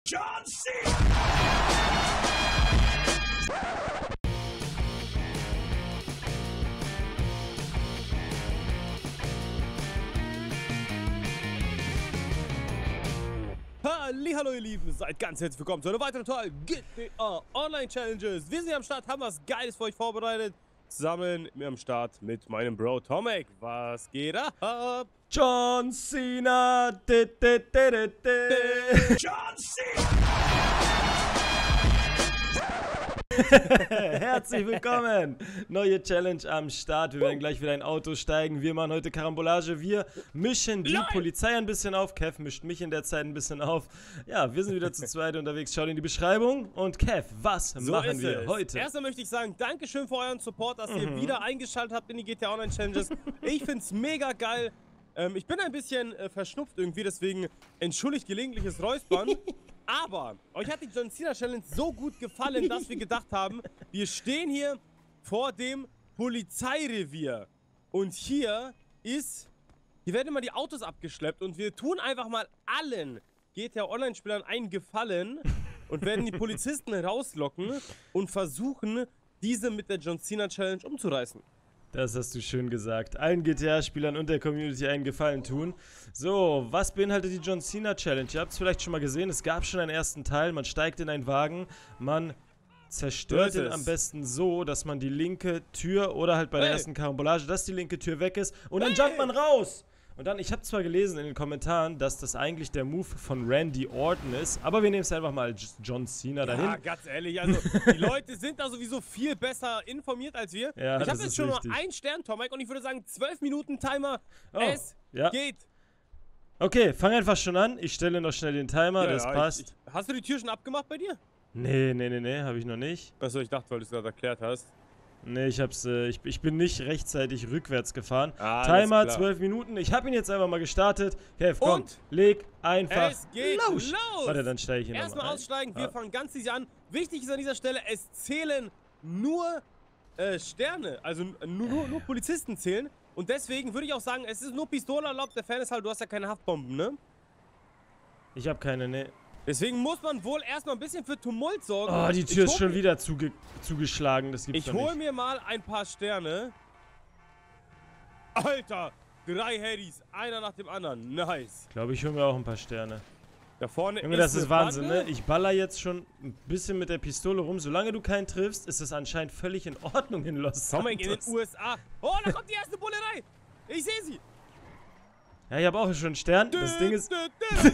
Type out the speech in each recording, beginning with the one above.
John Cena! Hallihallo ihr Lieben, seid ganz herzlich willkommen zu einer weiteren Teil GTA Online Challenges. Wir sind hier am Start, haben was Geiles für euch vorbereitet. Zusammen mit am Start mit meinem Bro Tomek. Was geht ab? John Cena! John Cena! Herzlich willkommen! Neue Challenge am Start. Wir werden gleich wieder in ein Auto steigen. Wir machen heute Karambolage. Wir mischen die Polizei ein bisschen auf. Kev mischt mich in der Zeit ein bisschen auf. Ja, wir sind wieder zu zweit unterwegs. Schaut in die Beschreibung. Und Kev, was machen wir heute? Erstmal möchte ich sagen, Dankeschön für euren Support, dass ihr wieder eingeschaltet habt in die GTA Online Challenges. Ich find's mega geil. Ich bin ein bisschen verschnupft irgendwie, deswegen entschuldigt gelegentliches Räuspern. Aber euch hat die John Cena Challenge so gut gefallen, dass wir gedacht haben, wir stehen hier vor dem Polizeirevier. Und hier werden immer die Autos abgeschleppt und wir tun einfach mal allen GTA Online-Spielern einen Gefallen und werden die Polizisten rauslocken und versuchen, diese mit der John Cena Challenge umzureißen. Das hast du schön gesagt. Allen GTA-Spielern und der Community einen Gefallen tun. So, was beinhaltet die John Cena Challenge? Ihr habt es vielleicht schon mal gesehen, es gab schon einen ersten Teil. Man steigt in einen Wagen, man zerstört ihn am besten so, dass man die linke Tür oder halt bei der ersten Karambolage, dass die linke Tür weg ist und dann jumpt man raus. Und dann, ich habe zwar gelesen in den Kommentaren, dass das eigentlich der Move von Randy Orton ist, aber wir nehmen es einfach mal als John Cena dahin. Ja, ganz ehrlich, also die Leute sind da sowieso viel besser informiert als wir. Ja, ich habe jetzt schon nur einen Stern, Tomek, und ich würde sagen 12 Minuten Timer. Es geht. Okay, fang einfach schon an. Ich stelle noch schnell den Timer, das passt. Hast du die Tür schon abgemacht bei dir? Nee, habe ich noch nicht. Achso, ich dachte, weil du es gerade erklärt hast. Nee, ich bin nicht rechtzeitig rückwärts gefahren. Timer 12 Minuten. Ich habe ihn jetzt einfach mal gestartet. Kev, komm, leg einfach Es geht los! Warte, dann steige ich ihn Erstmal aussteigen, wir fangen ganz easy an. Wichtig ist an dieser Stelle, es zählen nur Sterne. Also nur Polizisten zählen. Und deswegen würde ich auch sagen, es ist nur Pistole erlaubt. Der Fan ist halt, du hast ja keine Haftbomben, ne? Ich habe keine, ne. Deswegen muss man wohl erstmal ein bisschen für Tumult sorgen. Oh, die Tür ist schon wieder zugeschlagen. Das gibt's doch nicht. Ich hole mir mal ein paar Sterne. Alter, 3 Headies, einer nach dem anderen. Nice. Ich glaube, ich hole mir auch ein paar Sterne. Da vorne Junge, das ist Wahnsinn, ne? Ich baller jetzt schon ein bisschen mit der Pistole rum. Solange du keinen triffst, ist es anscheinend völlig in Ordnung in Los Santos. Tomek in den USA. Oh, da kommt die erste Bullerei. Ich sehe sie. Ja, ich habe auch schon einen Stern. Das Ding ist... Nein!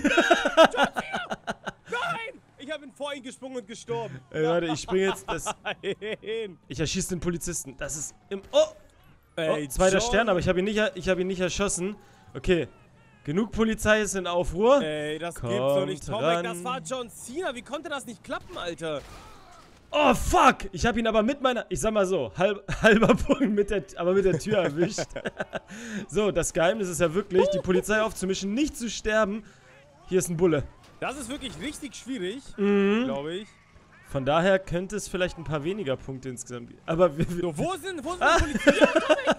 Ich habe ihn vor ihn gesprungen und gestorben. Ey, warte, ich springe jetzt... Nein! Ich erschieße den Polizisten. Das ist im... Oh! Ey, zweiter John. Stern, aber ich habe ihn nicht erschossen. Okay. Genug Polizei ist in Aufruhr. Ey, das gibt's doch nicht. Tomek, das war John Cena. Wie konnte das nicht klappen, Alter? Oh, fuck! Ich habe ihn aber mit meiner... Ich sag mal so, halber Punkt mit der Tür erwischt. So, das Geheimnis ist ja wirklich, die Polizei aufzumischen, nicht zu sterben. Hier ist ein Bulle. Das ist wirklich richtig schwierig, glaube ich. Von daher könnte es vielleicht ein paar weniger Punkte insgesamt geben. Aber Wo sind die Polizisten?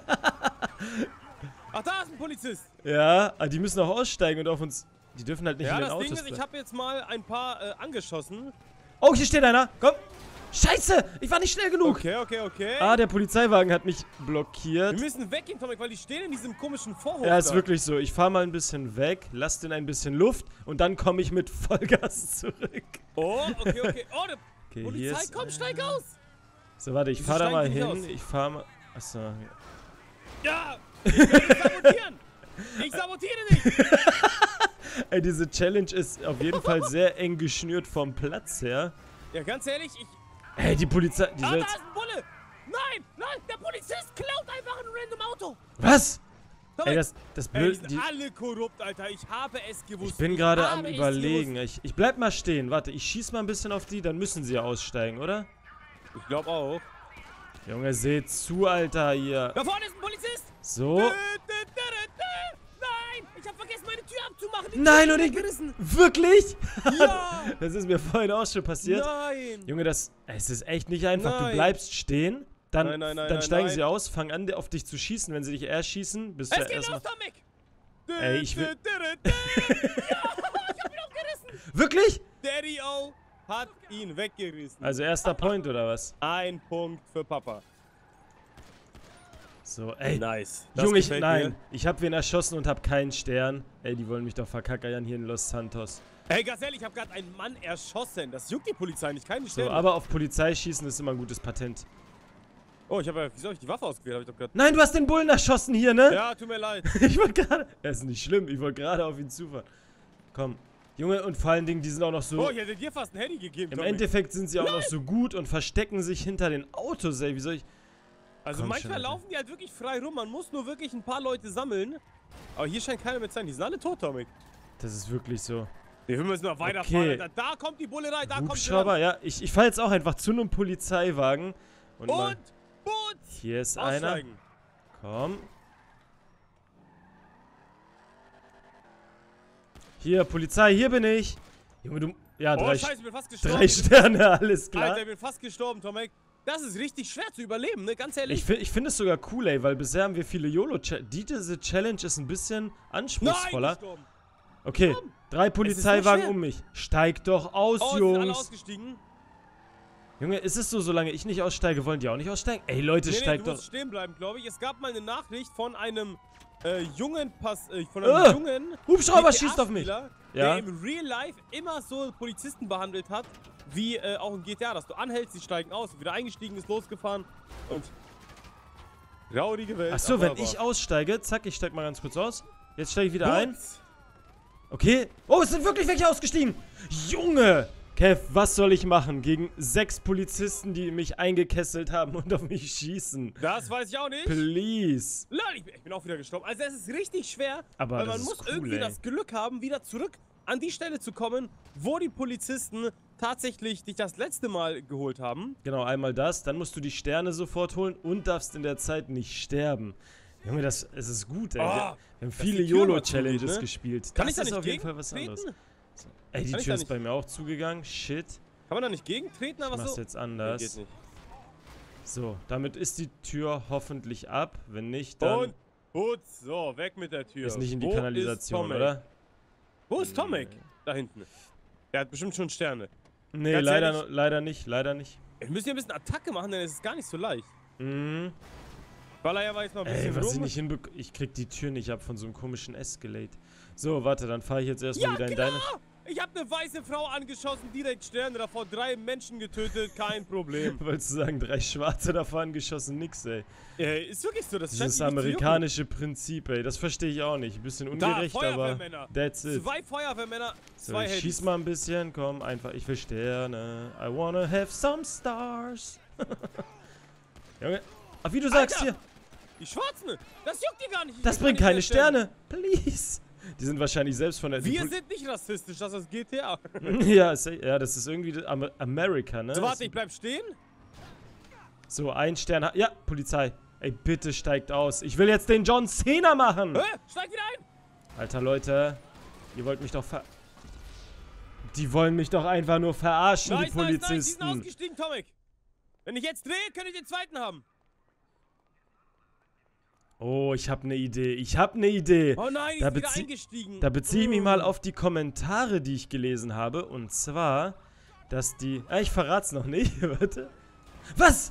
Ach, da ist ein Polizist. Ja, die müssen auch aussteigen und auf uns... Die dürfen halt nicht in den Autos das Ding ist, ich habe jetzt mal ein paar angeschossen. Oh, hier steht einer. Komm. Scheiße, ich war nicht schnell genug. Okay. Ah, der Polizeiwagen hat mich blockiert. Wir müssen weggehen, Tomek, weil die stehen in diesem komischen Vorhof. Ja, ist wirklich so. Ich fahre mal ein bisschen weg, lass den ein bisschen Luft und dann komme ich mit Vollgas zurück. Oh, okay. Oh, der Okay, Polizei, komm, steig aus. So, warte, ich fahre da mal hin. Ich fahre mal... Achso. Ja, ich will dich sabotieren. Ich sabotiere dich. Ey, diese Challenge ist auf jeden Fall sehr eng geschnürt vom Platz her. Ja, ganz ehrlich, Ey, die Polizei... da ist ein Bulle. Nein, der Polizist klaut einfach ein random Auto. Was? Tomek, Ey, das Blöd... die sind alle korrupt, Alter. Ich habe es gewusst. Ich bin gerade am Überlegen. Ich bleib mal stehen. Warte, ich schieß mal ein bisschen auf die, dann müssen sie ja aussteigen, oder? Ich glaube auch. Junge, seht zu, Alter, hier. Da vorne ist ein Polizist. So. Nein, ich habe vergessen, meine Tür abzumachen. Nein, und ich... Wirklich? Ja. Das ist mir vorhin auch schon passiert. Nein. Junge, es ist echt nicht einfach. Nein. Du bleibst stehen, dann steigen nein. sie aus, fangen an, auf dich zu schießen. Wenn sie dich erschießen, bist du Es geht erstmal... los, Tomek. Ey, ich will... Ja, ich hab ihn aufgerissen. Wirklich? Daddy-O hat ihn weggerissen. Also erster Point oder was? Ein Punkt für Papa. So, ey. Nice. Junge, gefällt nein. mir. Ich habe wen erschossen und habe keinen Stern. Ey, die wollen mich doch verkackern hier in Los Santos. Hey, ganz ehrlich, ich habe gerade einen Mann erschossen. Das juckt die Polizei nicht, keine So, Sterne. aber auf Polizei schießen ist immer ein gutes Patent. Oh, wieso habe ich die Waffe ausgewählt? Hab ich doch gerade. Nein, du hast den Bullen erschossen hier, ne? Ja, tut mir leid. Ich wollte gerade... Das ist nicht schlimm, ich wollte gerade auf ihn zufahren. Komm. Junge, und vor allen Dingen, die sind auch noch so... Oh, ich hätte dir fast ein Handy gegeben, Im Tommy. Endeffekt sind sie auch noch so gut und verstecken sich hinter den Autos, ey. Wie soll ich... Also Komm manchmal schon, Alter. laufen die halt wirklich frei rum. Man muss nur wirklich ein paar Leute sammeln. Aber hier scheint keiner mehr zu sein. Die sind alle tot, Tommy. Das ist wirklich so. Wir müssen noch weiterfahren. Okay. Alter. Da kommt die Bullerei, da kommt Hubschrauber, ja. Ich fahre jetzt auch einfach zu einem Polizeiwagen. Und, mal, Und Boot! hier ist einer. Aussteigen. Komm. Hier, Polizei, hier bin ich. Junge, du... Ja, Oh, drei, scheiße, ich bin fast gestorben. 3 Sterne, alles klar. Alter, ich bin fast gestorben, Tomek. Das ist richtig schwer zu überleben, ne? Ganz ehrlich. Ich finde es sogar cool, ey, weil bisher haben wir viele Diese Challenge ist ein bisschen anspruchsvoller. gestorben. Okay, 3 Polizeiwagen schwer. um mich. Steig doch aus, Oh, sind alle Jungs. ausgestiegen. Junge, ist es so, solange ich nicht aussteige, wollen die auch nicht aussteigen? Ey, Leute, Nee, steigt du doch... musst stehen bleiben, glaube ich. Es gab mal eine Nachricht von einem jungen Hubschrauber schießt auf mich. GTA-Spieler, Ja. der im Real Life immer so Polizisten behandelt hat, wie auch in GTA, dass du anhältst, die steigen aus, wieder eingestiegen ist, losgefahren und traurige Welt. Achso, aber wenn ich aussteige, zack, ich steig mal ganz kurz aus. Jetzt steige ich wieder Boot. ein. Okay. Oh, es sind wirklich welche ausgestiegen. Junge! Kev, was soll ich machen gegen 6 Polizisten, die mich eingekesselt haben und auf mich schießen? Das weiß ich auch nicht. Please. Lol, ich bin auch wieder gestorben. Also es ist richtig schwer, Aber weil das man ist muss cool, irgendwie ey. das Glück haben, wieder zurück an die Stelle zu kommen, wo die Polizisten tatsächlich dich das letzte Mal geholt haben. Genau, einmal das. Dann musst du die Sterne sofort holen und darfst in der Zeit nicht sterben. Junge, es ist gut, ey. Oh, Wir haben dass viele die Tür mal YOLO-Challenges zugeht, ne? gespielt. Kann Das ich da ist nicht auf jeden Fall was anderes. gegentreten? So. Ey, die Kann ich Tür da ist nicht- bei mir auch zugegangen. Shit. Kann man da nicht gegentreten, Ich aber mach's so? jetzt Nee, anders. geht nicht. So, damit ist die Tür hoffentlich ab. Wenn nicht, dann Und putz, so, weg mit der Tür. ist nicht in die Wo Kanalisation, ist Tomek? oder? Wo ist Tomek? Da hinten. Der hat bestimmt schon Sterne. Nee, Ganz leider, ehrlich? leider nicht, leider nicht. Wir müssen hier ein bisschen Attacke machen, denn es ist gar nicht so leicht. Mhm. Baller ja jetzt mal ein bisschen Ey, was ich rum. nicht hinbekomme. Ich krieg die Tür nicht ab von so einem komischen Escalade. So, warte, dann fahre ich jetzt erstmal Ja, wieder in klar! deine... Ich habe eine weiße Frau angeschossen, direkt Sterne, davor 3 Menschen getötet, kein Problem. Wolltest du sagen, 3 Schwarze davor angeschossen? Nix, ey. Ist wirklich so, das scheint Dieses mich nicht zu jucken. amerikanische Prinzip, ey. Das verstehe ich auch nicht. Ein bisschen ungerecht, aber Feuerwehrmänner. that's it. 2 Feuerwehrmänner, So, 2 ich Handys. schieß mal ein bisschen, komm, einfach, ich will Sterne. I wanna have some stars. Junge, ach, wie du sagst Alter! hier, Die Schwarzen, das juckt die gar nicht. Ich das krieg bringt gar keine nicht mehr Sterne. Please. Die sind wahrscheinlich selbst von der... die Wir Pol- sind nicht rassistisch, das ist GTA. ja, ja, das ist irgendwie Amerika, ne? So, warte, ich bleib stehen. So, ein Stern. Ja, Polizei. Ey, bitte steigt aus. Ich will jetzt den John Cena machen. Hä? Steig wieder ein. Alter, Leute. Ihr wollt mich doch Die wollen mich doch einfach nur verarschen, die Nice, die sind Polizisten. ausgestiegen, Tomek. Wenn ich jetzt drehe, könnt ihr den zweiten haben. Oh, ich habe eine Idee. Ich habe eine Idee. Oh nein, die Da ist wieder bezie- eingestiegen. Da beziehe ich mich mal auf die Kommentare, die ich gelesen habe. Und zwar, dass die... ich verrat's noch nicht. Warte. Was?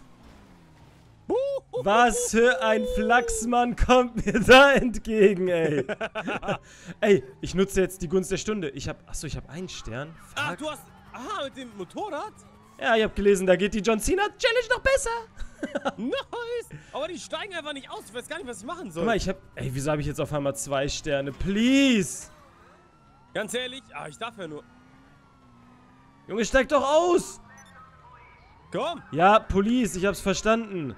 Was für ein Flachsmann kommt mir da entgegen, ey. Ey, ich nutze jetzt die Gunst der Stunde. Achso, ich habe einen Stern. Ach, Fuck. du hast... Aha, mit dem Motorrad? Ja, ich habe gelesen, da geht die John Cena Challenge noch besser. Nice. Aber die steigen einfach nicht aus. Ich weiß gar nicht, was ich machen soll. Guck mal, ey, wieso habe ich jetzt auf einmal 2 Sterne? Please. Ganz ehrlich, ich darf ja nur... Junge, steig doch aus. Komm. Ja, Police, ich hab's verstanden.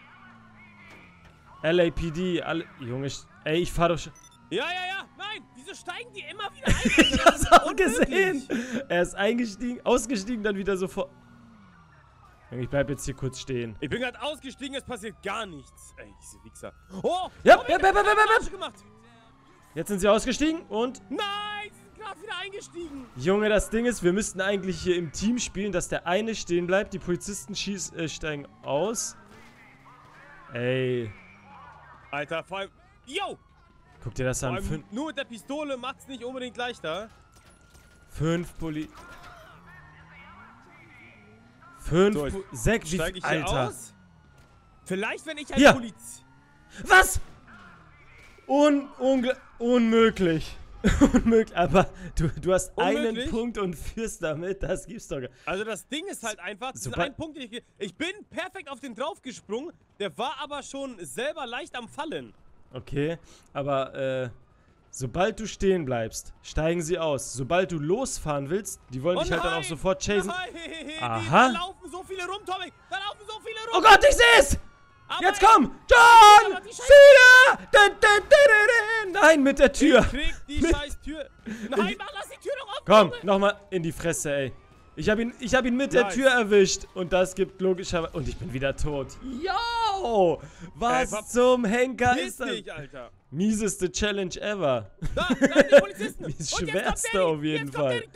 LAPD, alle... Junge, ey, ich fahr doch schon... Ja. Nein, wieso steigen die immer wieder ein? Ich hab's auch gesehen. Er ist eingestiegen, ausgestiegen, dann wieder sofort... Junge, ich bleib jetzt hier kurz stehen. Ich bin gerade ausgestiegen, es passiert gar nichts. Ey, diese Wichser. Oh! Ja, Tommy, ja, der hat Arsch gemacht. Jetzt sind sie ausgestiegen und... Nein, sie sind gerade wieder eingestiegen. Junge, das Ding ist, wir müssten eigentlich hier im Team spielen, dass der eine stehen bleibt, die Polizisten steigen aus. Ey. Alter, vor allem... Yo! Guck dir das Vor an. allem nur mit der Pistole macht's nicht unbedingt leichter. 5 Poli... 5, So, 6, wie Steige ich hier Alter. aus? Vielleicht, wenn ich Hier. als Polizist... Was? Unmöglich. Unmöglich. Aber du hast einen Unmöglich? Punkt und führst damit. Das gibt's doch gar nicht. Also das Ding ist halt einfach, diesen einen Punkt, ich bin perfekt auf den draufgesprungen, der war aber schon selber leicht am Fallen. Okay, aber sobald du stehen bleibst, steigen sie aus. Sobald du losfahren willst, die wollen dich halt dann auch sofort chasen. Nein, Aha. Da laufen so viele rum, Tommy. Da laufen so viele rum. Oh Gott, ich seh's! Aber Jetzt komm! John! aber die Scheiße- Cena! Nein, mit der Tür! Ich krieg die scheiß Tür. Nein, Mann, lass die Tür doch offen. Komm, nochmal in die Fresse, ey. Ich hab ihn mit der Nice. Tür erwischt. Und das gibt logischerweise... Und ich bin wieder tot. Yo! Was Ey, zum Henker Piss ist das? dich, Alter. Mieseste Challenge ever. Da sind die Polizisten. Die Und jetzt kommt schwerste der, auf jeden jetzt kommt Fall.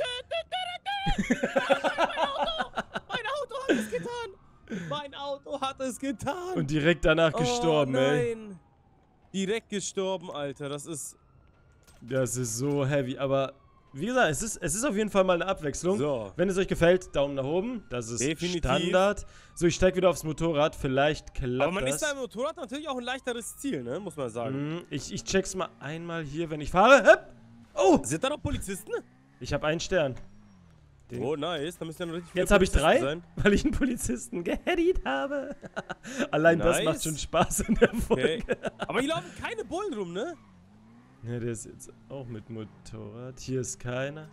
Mein Auto hat es getan. Mein Auto hat es getan. Und direkt danach gestorben, ey. Nein. Direkt gestorben, Alter. Das ist... Das ist so heavy, aber wie gesagt, es ist auf jeden Fall mal eine Abwechslung. So. Wenn es euch gefällt, Daumen nach oben. Das ist Definitiv. Standard. So, ich steige wieder aufs Motorrad. Vielleicht klappt Aber man das. ist beim Motorrad natürlich auch ein leichteres Ziel, ne? Muss man sagen. Ich check's mal einmal hier, wenn ich fahre. Hup. Oh, Sind da noch Polizisten? ich habe einen Stern. Oh, nice. Da müssen ja noch richtig viele Jetzt habe ich Polizisten 3, sein. weil ich einen Polizisten geheadet habe. Allein das Nice. macht schon Spaß in der Folge. Okay. Aber hier laufen keine Bullen rum, ne? Ja, der ist jetzt auch mit Motorrad. Hier ist keiner.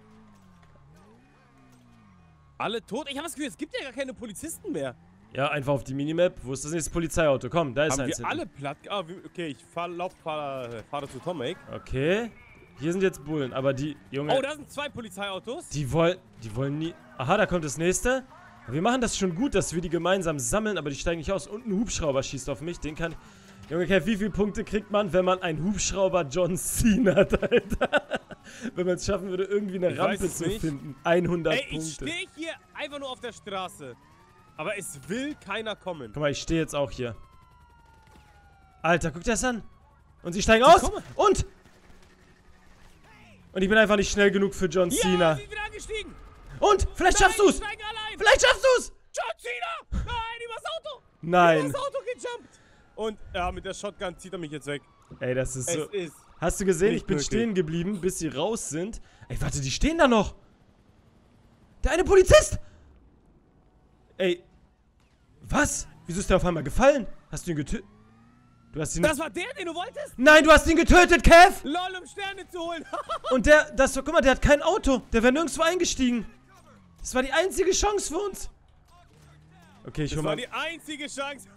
Alle tot? Ich habe das Gefühl, es gibt ja gar keine Polizisten mehr. Ja, einfach auf die Minimap. Wo ist das nächste Polizeiauto? Komm, da ist Haben eins wir hinten. alle platt... Ah, okay, ich fahre zu Tomek. Okay. Hier sind jetzt Bullen, aber die, Junge, Oh, da sind 2 Polizeiautos. die wollen nie... Aha, da kommt das nächste. Wir machen das schon gut, dass wir die gemeinsam sammeln, aber die steigen nicht aus. Und ein Hubschrauber schießt auf mich, den kann... Junge, Kev, wie viele Punkte kriegt man, wenn man einen Hubschrauber John Cena hat, Alter? Wenn man es schaffen würde, irgendwie eine Ich weiß Rampe es zu nicht. finden. 100 Ey, ich Punkte. stehe hier einfach nur auf der Straße. Aber es will keiner kommen. Guck mal, ich stehe jetzt auch hier. Alter, guck dir das an. Und sie steigen aus. kommen. Und ich bin einfach nicht schnell genug für John Ja, Cena. sie sind wieder angestiegen. Und vielleicht schaffst du's. Die steigen alle ein. Vielleicht schaffst du's. John Cena! Nein, übers Auto! Nein. Übers Auto gejumpt! Und ja, mit der Shotgun zieht er mich jetzt weg. Ey, das ist so... Es ist... Hast du gesehen, nicht ich bin möglich. stehen geblieben, bis sie raus sind. Ey, warte, die stehen da noch. Der eine Polizist. Ey. Was? Wieso ist der auf einmal gefallen? Hast du ihn getötet? Du hast ihn... Das war der, den du wolltest? Nein, du hast ihn getötet, Kev! LOL, um Sterne zu holen. Und guck mal, der hat kein Auto. Der wäre nirgendwo eingestiegen. Das war die einzige Chance für uns. Okay, ich hol Das war mal... die einzige Chance.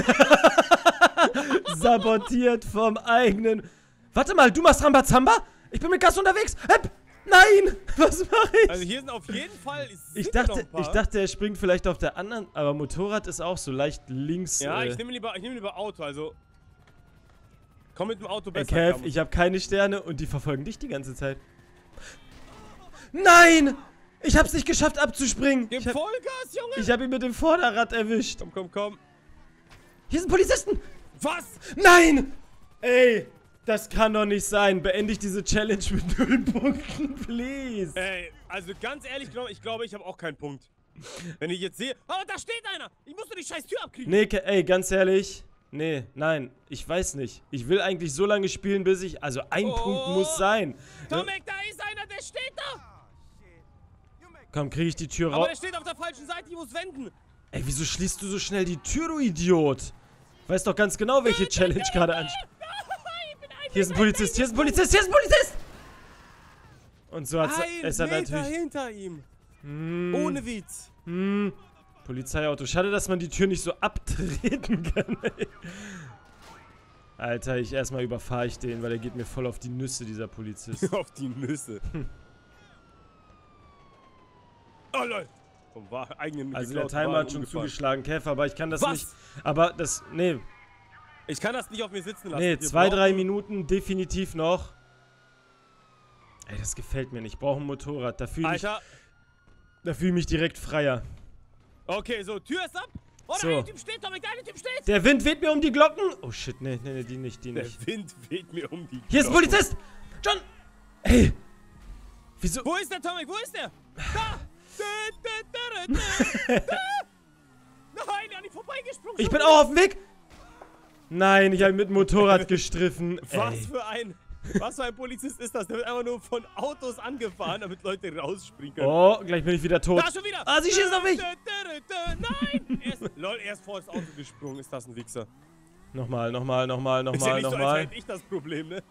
Sabotiert vom eigenen... Warte mal, du machst Rambazamba? Ich bin mit Gas unterwegs. Hepp. Nein! Was mache ich? Also hier sind auf jeden Fall... Ich sind noch dachte, ein paar. er springt vielleicht auf der anderen, aber Motorrad ist auch so leicht links. Ja, ich nehme lieber Auto, also... Komm mit dem Auto Ey, besser. Kev, Camus. ich habe keine Sterne und die verfolgen dich die ganze Zeit. Nein! Ich hab's nicht geschafft abzuspringen. Gib Vollgas, Junge! Ich hab ihn mit dem Vorderrad erwischt. Komm. Hier sind Polizisten! Was? Nein! Ey, das kann doch nicht sein. Beende ich diese Challenge mit 0 Punkten, please. Ey, also ganz ehrlich, ich glaube, ich habe auch keinen Punkt. Wenn ich jetzt sehe... Oh, da steht einer! Ich muss nur die scheiß Tür abkriegen. Nee, ey, ganz ehrlich. Nee, nein, ich weiß nicht. Ich will eigentlich so lange spielen, bis ich... Also ein Punkt muss sein. Tomek, da ist einer, der steht da! Komm, kriege ich die Tür Aber raus. der steht auf der falschen Seite, ich muss wenden. Ey, wieso schließt du so schnell die Tür, du Idiot? Weiß doch ganz genau, welche Challenge gerade ansteht. Hier ist ein Polizist, hier ist ein Polizist, hier ist ein Polizist! Und so hat es Ein hat Meter natürlich... hinter ihm. Ohne Witz. Polizeiauto. Schade, dass man die Tür nicht so abtreten kann, ey. Alter, erstmal überfahre ich den, weil der geht mir voll auf die Nüsse, dieser Polizist. Auf die Nüsse. Oh lol. Vom eigenen Also der geklauten Timer Wagen hat schon umgefahren. zugeschlagen, Kev, aber ich kann das Was? nicht... Aber das... Nee, Ich kann das nicht auf mir sitzen lassen. nee, Wir 2, 3 brauchen- Minuten definitiv noch. Ey, das gefällt mir nicht. Ich brauche ein Motorrad. Da fühle ich mich direkt freier. Okay, so, Tür ist ab. Oh, So. der eine Typ steht, Tomek, der eine Typ steht. Der Wind weht mir um die Glocken. Oh shit, nee, die nicht. Der Wind weht mir um die Hier ist ein Glocken. Polizist! John! Ey! Wieso? Wo ist der, Tomek? Wo ist der? Da! Da, da, da, da, da. Ich bin auch auf dem Weg. Nein, ich habe mit dem Motorrad gestriffen. Was für ein Polizist ist das? Der wird einfach nur von Autos angefahren, damit Leute rausspringen können. Oh, gleich bin ich wieder tot. Da schon wieder! Ah, sie schießen auf mich! Nein! Er ist vor das Auto gesprungen. Ist das ein Wichser? Nochmal. Ist ja nicht so, als Nochmal. wäre ich das Problem, ne?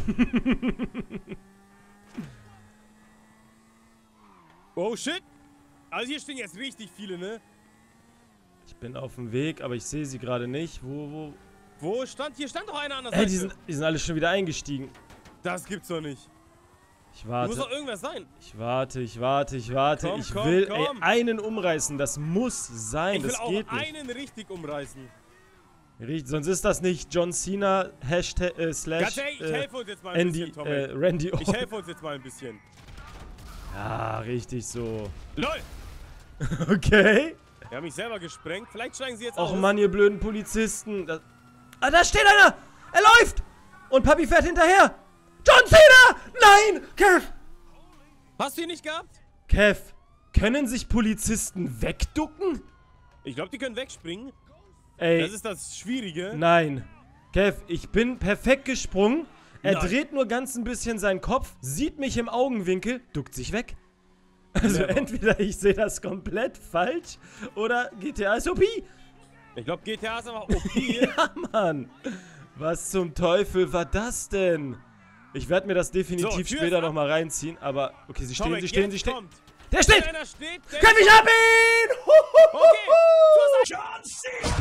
Oh shit! Also hier stehen jetzt richtig viele, ne? Ich bin auf dem Weg, aber ich sehe sie gerade nicht. Wo? Wo stand? Hier stand doch einer an der Seite. Die sind alle schon wieder eingestiegen. Das gibt's doch nicht. Ich Muss warte. doch irgendwas sein. Ich warte. Komm, Ich komm, will komm. einen umreißen. Das muss sein. Ich will Das auch geht nicht. einen richtig umreißen. Sonst ist das nicht John Cena Hashtag Ganz ehrlich, ich helfe uns jetzt mal ein Andy, bisschen, Tommy. Randy Ich Orton. helfe uns jetzt mal ein bisschen. Ja, richtig so. LOL! Okay. Wir haben mich selber gesprengt. Vielleicht steigen sie jetzt Och aus. Mann, ihr blöden Polizisten. Da steht einer! Er läuft! Und Papi fährt hinterher! John Cena! Nein! Kev! Hast du ihn nicht gehabt? Kev, können sich Polizisten wegducken? Ich glaube, die können wegspringen. Ey, Das ist das Schwierige. nein. Kev, ich bin perfekt gesprungen. Er Nein. dreht nur ganz ein bisschen seinen Kopf, sieht mich im Augenwinkel, duckt sich weg. Also Never. entweder ich sehe das komplett falsch oder GTA ist OP. Ich glaube, GTA ist einfach OP. Ja, Mann. Was zum Teufel war das denn? Ich werde mir das So, definitiv Tür ist später ab. nochmal reinziehen, aber... Okay, sie stehen, Tomek, sie stehen, jetzt sie stehen. kommt. Der steht! Wenn einer steht, der Kev, ich hab ihn! Okay, John Cena!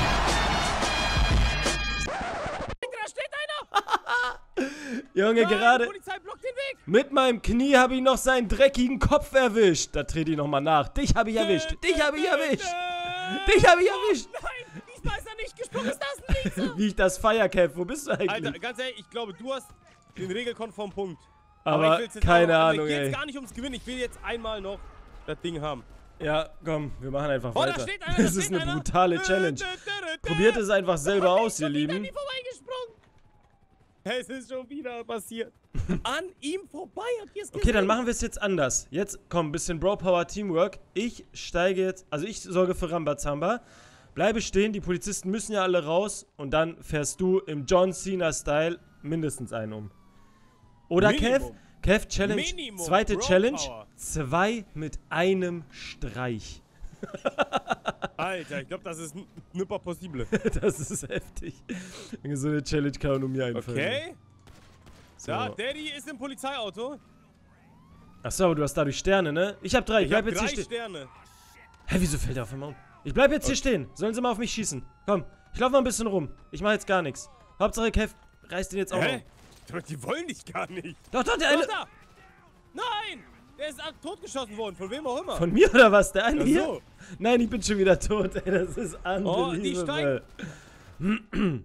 Da steht einer! Junge, Nein, gerade Die Polizei blockt den Weg! mit meinem Knie habe ich noch seinen dreckigen Kopf erwischt. Da dreht ich nochmal nach. Dich habe ich erwischt. Dich habe ich erwischt. Dich habe ich erwischt. Nein, diesmal ist er nicht gesprungen. Ist das ein Wichser? Wie ich das feier, Kev. Wo bist du eigentlich? Alter, ganz ehrlich, ich glaube, du hast den regelkonformen Punkt. aber ich will's jetzt keine auch noch, Ahnung, Ich will ey. jetzt gar nicht ums Gewinnen. Ich will jetzt einmal noch das Ding haben. Ja, komm, wir machen einfach Oh, da weiter. steht einer, da Das ist steht eine einer. brutale Challenge. Probiert es einfach selber aus, ihr Schon wieder Lieben. an ihm vorbeigesprungen. Es ist schon wieder passiert. An ihm vorbei, habt ihr es gesehen? Okay, dann machen wir es jetzt anders. Jetzt, komm, ein bisschen Bro Power Teamwork. Ich steige jetzt, also ich sorge für Rambazamba. Bleibe stehen, die Polizisten müssen ja alle raus. Und dann fährst du im John Cena-Style mindestens einen um. Oder Minimum. Kev, Challenge, Minimum, zweite Bro Challenge, Power. 2 mit einem Streich. Alter, ich glaube, das ist nipper possible. Das ist heftig. So eine Challenge kann man nur mir einfallen. Okay. So. Da, Daddy ist im Polizeiauto. Achso, aber du hast dadurch Sterne, ne? Ich hab 3, Ich bleib habe jetzt hier 3 stehen. Sterne. Hä, wieso fällt er auf einmal um? Ich bleib jetzt hier stehen. Sollen sie mal auf mich schießen? Komm, ich laufe mal ein bisschen rum. Ich mache jetzt gar nichts. Hauptsache Kev reißt den jetzt auch Hä? um. Die wollen dich gar nicht. Doch, der Doch, eine... da. Nein! Der ist totgeschossen worden, von wem auch immer. Von mir oder was? Der eine Ach hier? so. Nein, ich bin schon wieder tot, ey. Das ist unbelievable. die steigen.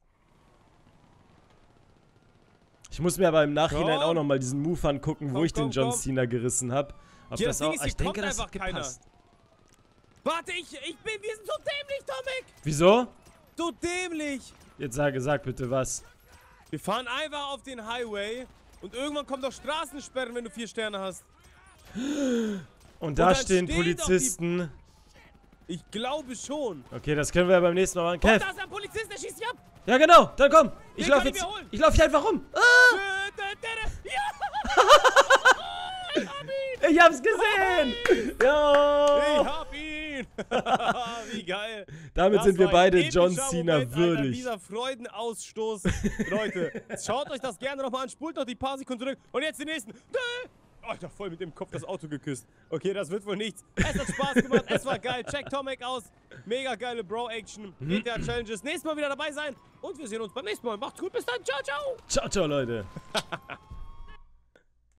Ich muss mir aber im Nachhinein Komm. auch nochmal diesen Move angucken, wo Komm, ich den komm, John komm. Cena gerissen habe. Ob Ja, das das Ding auch... ist, hier Ich denke, kommt das hat einfach keiner. gepasst. Warte, wir sind so dämlich, Tomek. Wieso? So dämlich. Jetzt sag bitte was. Wir fahren einfach auf den Highway und irgendwann kommen doch Straßensperren, wenn du 4 Sterne hast. Und da dann stehen stehen doch Polizisten. Ich glaube schon. Okay, das können wir ja beim nächsten Mal machen. Und Kev! da ist ein Polizist, der schießt dich ab. Ja genau, dann komm. Ich Den laufe kann ich jetzt... mir holen. Ich laufe hier einfach rum. Ah, Ja! Ich hab ihn! ich hab's gesehen. Ich Ja. hab ihn! Wie geil! Damit Das sind wir war ein beide epischer John Cena Moment, Alter, würdig. dieser Freudenausstoß. Leute, schaut euch das gerne nochmal an, spult noch die paar Sekunden zurück und jetzt den nächsten. Alter, voll mit dem Kopf das Auto geküsst. Okay, das wird wohl nichts. Es hat Spaß gemacht, es war geil. Check Tomek aus. Mega geile Bro-Action. GTA Challenges. Nächstes Mal wieder dabei sein und wir sehen uns beim nächsten Mal. Macht's gut, bis dann. Ciao, ciao. Ciao, ciao, Leute.